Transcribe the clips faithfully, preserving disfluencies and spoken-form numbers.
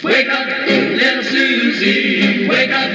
Wake up, little Susie, wake up.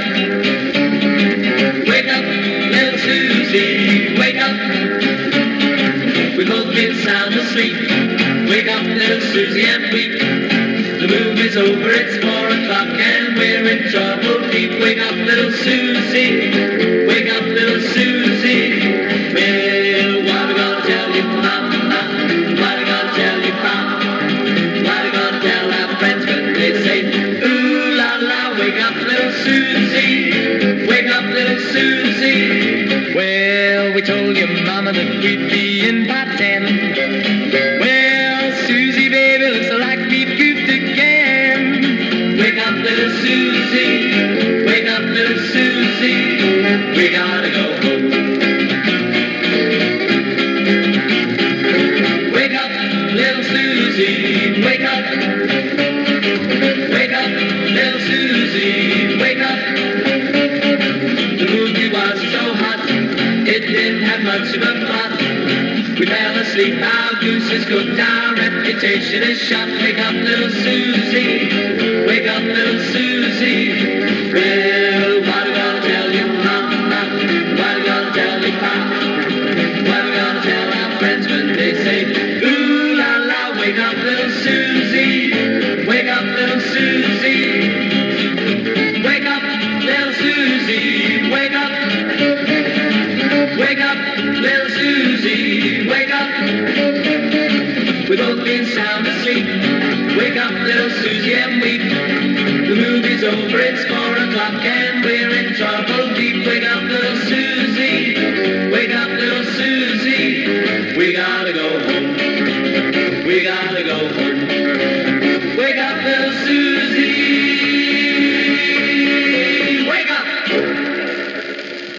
Wake up, little Susie, wake up. We've both been sound asleep. Wake up, little Susie, and weep. The movie's over, it's four o'clock, and we're in trouble deep. Wake up, little Susie, wake up, little Susie. Well, what we gonna tell you, Mama? What we gonna tell you, Papa? What we gonna tell our friends when they say, ooh la la, wake up, little Susie, wake up, little Susie. Well, we told your mama that we'd be in by ten. Well, Susie, baby, looks like we've goofed again. Wake up, little Susie, wake up, little Susie, we gotta go home. Wake up, little Susie, wake up. Wake up, little Susie, wake up. The movie was so hot, it didn't have much of a plot. We fell asleep, our goose is cooked, our reputation is shot. Wake up, little Susie, wake up, little Susie. Well, what are we gonna tell you, Mama? What are we gonna tell you, Papa? What are we gonna tell our friends when they say, ooh la la, wake up, little Susie, wake up, little Susie. Wake up, little Susie, wake up. Wake up, little Susie, wake up. We've both been sound asleep. Wake up, little Susie, and weep. The movie's over, it's four o'clock, and we're in trouble deep. Wake up, little Susie, wake up, little Susie. We gotta go home. We gotta